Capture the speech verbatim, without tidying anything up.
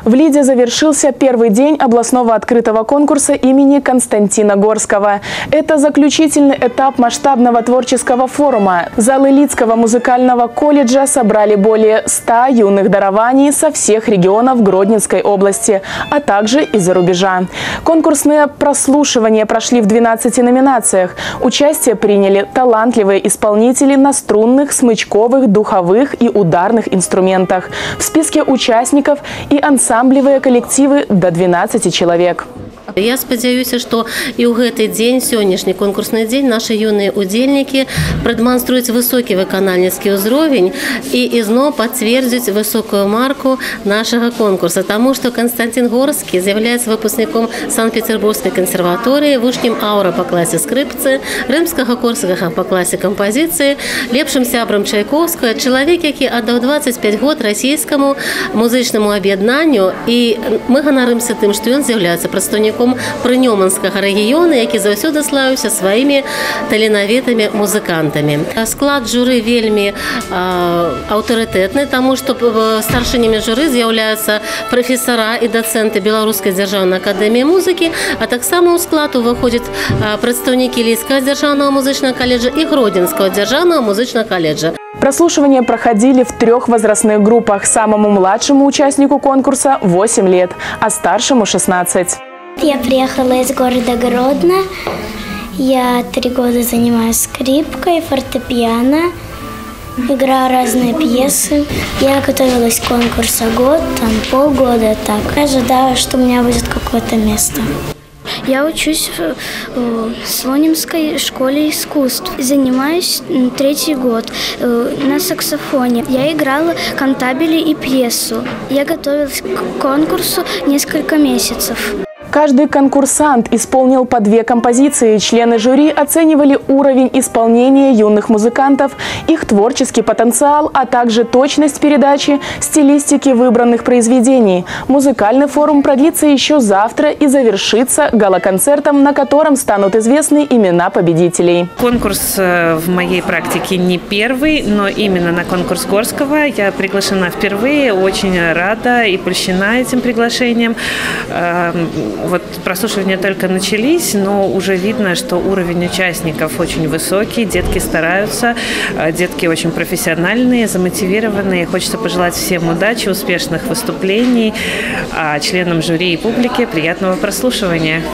В Лиде завершился первый день областного открытого конкурса имени Константина Горского. Это заключительный этап масштабного творческого форума. Залы Лидского музыкального колледжа собрали более ста юных дарований со всех регионов Гродненской области, а также из-за рубежа. Конкурсные прослушивания прошли в двенадцати номинациях. Участие приняли талантливые исполнители на струнных, смычковых, духовых и ударных инструментах. В списке участников и ансамблевые коллективы до двенадцати человек. Я спадзяюся, што і ў гэты дзень, сённяшні конкурсны дзень, нашы юныя удзельнікі прадэманструюць высокі выканальніцкі ўзровень і ізноў пацвердзяць высокую марку нашага конкурса, таму што Константин Горскі з'яўляецца выпускніком Санкт-Петербургскай кансерваторыі, вучнем аўра па класе скрыпцы, рымскага Корсакага па класе кампазіцыі, лепшым сябрам Чайковскага, чалавек, які аддаў дваццаць пяць год расійскаму музычнаму аб'яднанню, і мы ганарымся тым, што ён з'яўляецца прадстаўніком Прынёманскага рэгіёна, які заўсёды славіўся сваімі таленавітымі музыкантамі. Склад журы вельмі аўтарытэтны, таму што старшынямі журы з'яўляюцца прафесара і дацэнты Беларускай дзяржаўнай акадэміі музыкі, а таксама ў склад уваходзяць прадстаўнікі Лідскага дзяржаўнага музычнага каледжа і Гродзенскага дзяржаўнага музычнага каледжа. Прослушивания проходили в трех возрастных группах. Самому младшему участнику конкурса восемь лет, а старшему шестнадцать. Я приехала из города Гродно. Я три года занимаюсь скрипкой, фортепиано, играю разные пьесы. Я готовилась к конкурсу год, там полгода так. Я ожидаю, что у меня будет какое-то место. Я учусь в Слонимской школе искусств. Занимаюсь третий год на саксофоне. Я играла кантабили и пьесу. Я готовилась к конкурсу несколько месяцев. Каждый конкурсант исполнил по две композиции. Члены жюри оценивали уровень исполнения юных музыкантов, их творческий потенциал, а также точность передачи, стилистики выбранных произведений. Музыкальный форум продлится еще завтра и завершится гала-концертом, на котором станут известны имена победителей. Конкурс в моей практике не первый, но именно на конкурс Горского я приглашена впервые. Очень рада и польщена этим приглашением. Вот прослушивания только начались, но уже видно, что уровень участников очень высокий, детки стараются, детки очень профессиональные, замотивированные. Хочется пожелать всем удачи, успешных выступлений, а членам жюри и публике приятного прослушивания.